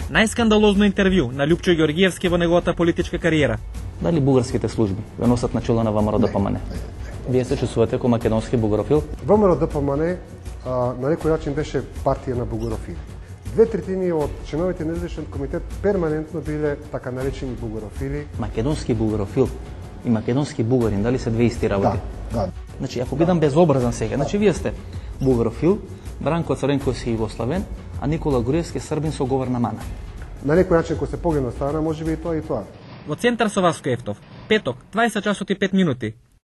Најскандалозно интервју на Ljubco Georgievski во неговата политичка кариера. Дали бугарските служби ве носат на чело на ВМРО-ДПМН? Вие се чувствувате како македонски бугарофил? ВМРО-ДПМН на некој начин беше партија на бугарофили. 2/3 од членовите на Независен комитет перманентно биле така наречени бугарофили. Македонски бугарофил и македонски бугарин, дали се две исти работи? Да. Значи, ако бидам безобразен сега, значи вие сте бугарофил, Бранко Цренковски југославен, а Никола Груевски србин со говор на мана. На некој начин кога се погледна страна, можеби и тоа и тоа. Во центар со Васко Ефтов, петок, 20 часот и 5 минути.